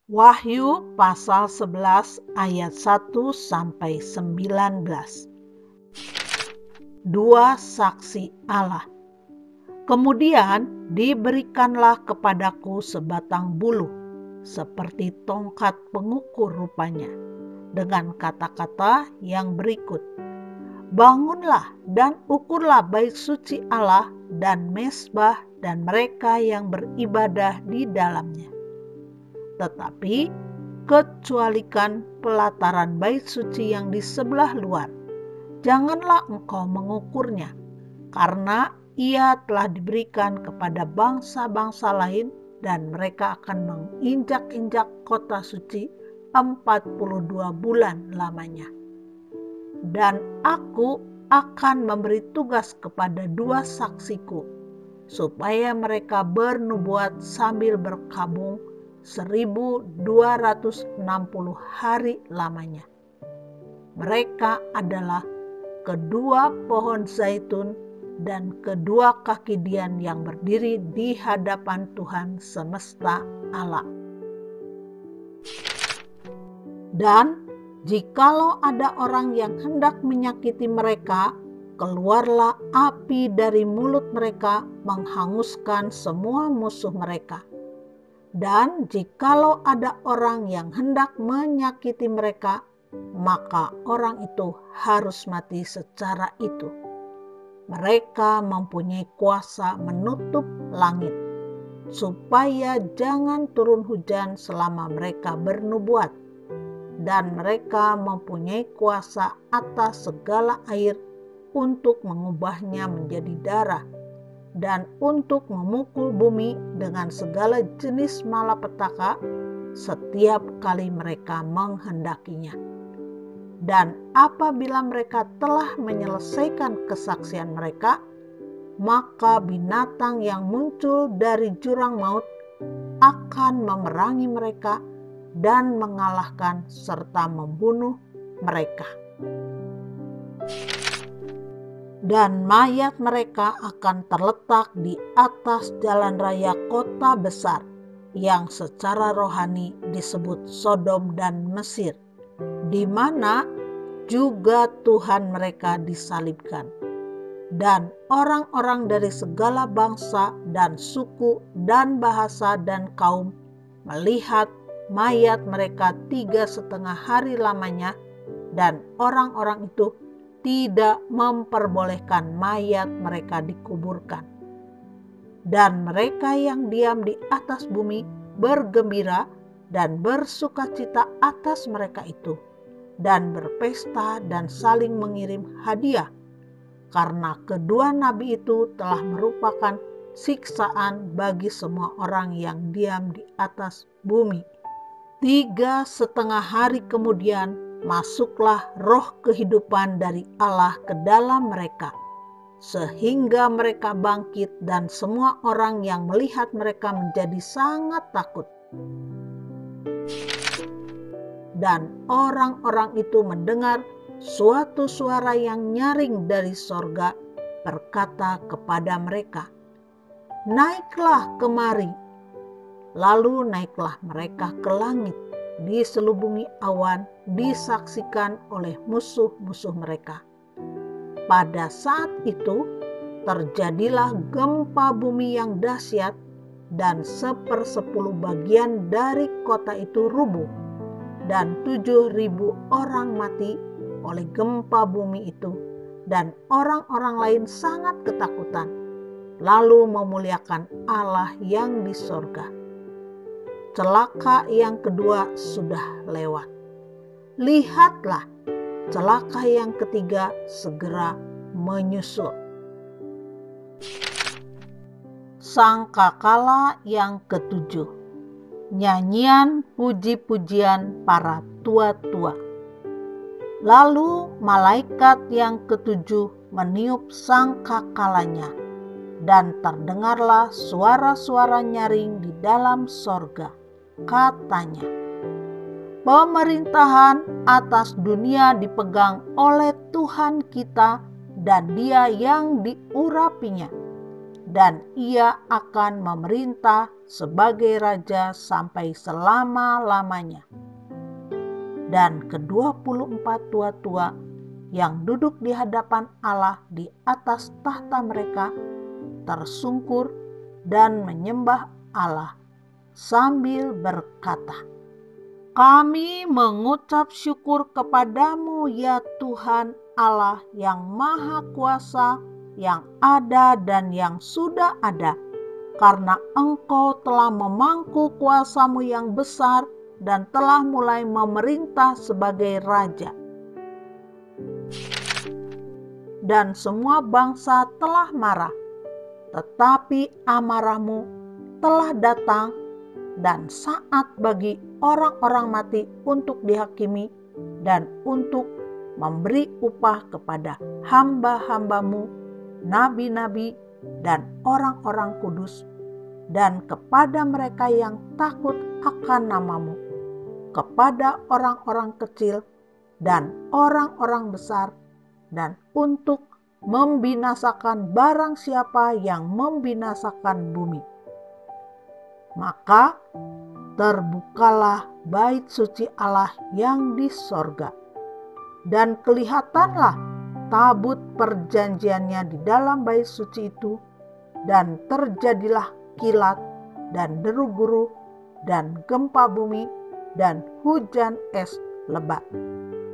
Wahyu pasal 11 ayat 1 sampai 19. Dua saksi Allah. Kemudian diberikanlah kepadaku sebatang bulu, seperti tongkat pengukur rupanya, dengan kata-kata yang berikut. Bangunlah dan ukurlah bait suci Allah dan mezbah dan mereka yang beribadah di dalamnya. Tetapi kecualikan pelataran bait suci yang di sebelah luar. Janganlah engkau mengukurnya, karena ia telah diberikan kepada bangsa-bangsa lain dan mereka akan menginjak-injak kota suci 42 bulan lamanya. Dan aku akan memberi tugas kepada dua saksiku, supaya mereka bernubuat sambil berkabung 1260 hari lamanya. Mereka adalah kedua pohon zaitun dan kedua kaki dian yang berdiri di hadapan Tuhan semesta alam. Dan jikalau ada orang yang hendak menyakiti mereka, keluarlah api dari mulut mereka menghanguskan semua musuh mereka. Dan jikalau ada orang yang hendak menyakiti mereka, maka orang itu harus mati secara itu. Mereka mempunyai kuasa menutup langit, supaya jangan turun hujan selama mereka bernubuat. Dan mereka mempunyai kuasa atas segala air untuk mengubahnya menjadi darah, dan untuk memukul bumi dengan segala jenis malapetaka setiap kali mereka menghendakinya. Dan apabila mereka telah menyelesaikan kesaksian mereka, maka binatang yang muncul dari jurang maut akan memerangi mereka dan mengalahkan serta membunuh mereka. Dan mayat mereka akan terletak di atas jalan raya kota besar yang secara rohani disebut Sodom dan Mesir, di mana juga Tuhan mereka disalibkan. Dan orang-orang dari segala bangsa dan suku dan bahasa dan kaum melihat mayat mereka 3,5 hari lamanya, dan orang-orang itu tidak memperbolehkan mayat mereka dikuburkan. Dan mereka yang diam di atas bumi bergembira dan bersukacita atas mereka itu, dan berpesta dan saling mengirim hadiah, karena kedua nabi itu telah merupakan siksaan bagi semua orang yang diam di atas bumi. 3,5 hari kemudian masuklah roh kehidupan dari Allah ke dalam mereka, sehingga mereka bangkit, dan semua orang yang melihat mereka menjadi sangat takut. Dan orang-orang itu mendengar suatu suara yang nyaring dari sorga berkata kepada mereka, "Naiklah kemari." Lalu naiklah mereka ke langit, diselubungi awan, disaksikan oleh musuh-musuh mereka. Pada saat itu terjadilah gempa bumi yang dahsyat, dan 1/10 bagian dari kota itu rubuh, dan 7.000 orang mati oleh gempa bumi itu, dan orang-orang lain sangat ketakutan, lalu memuliakan Allah yang di sorga. Celaka yang kedua sudah lewat. Lihatlah, celaka yang ketiga segera menyusul. Sangkakala yang ketujuh. Nyanyian puji-pujian para tua-tua. Lalu malaikat yang ketujuh meniup sangkakalanya, dan terdengarlah suara-suara nyaring di dalam sorga. Katanya, pemerintahan atas dunia dipegang oleh Tuhan kita dan Dia yang diurapinya, dan Ia akan memerintah sebagai raja sampai selama-lamanya. Dan ke-24 tua-tua yang duduk di hadapan Allah di atas tahta mereka tersungkur dan menyembah Allah sambil berkata, "Kami mengucap syukur kepadamu ya Tuhan Allah yang Maha Kuasa, yang ada dan yang sudah ada, karena Engkau telah memangku kuasamu yang besar dan telah mulai memerintah sebagai raja. Dan semua bangsa telah marah, tetapi amarahmu telah datang dan saat bagi orang-orang mati untuk dihakimi dan untuk memberi upah kepada hamba-hambamu, nabi-nabi dan orang-orang kudus, dan kepada mereka yang takut akan namamu, kepada orang-orang kecil dan orang-orang besar, dan untuk membinasakan barang siapa yang membinasakan bumi." Maka terbukalah bait suci Allah yang di sorga, dan kelihatanlah tabut perjanjiannya di dalam bait suci itu, dan terjadilah kilat dan deru guru dan gempa bumi dan hujan es lebat.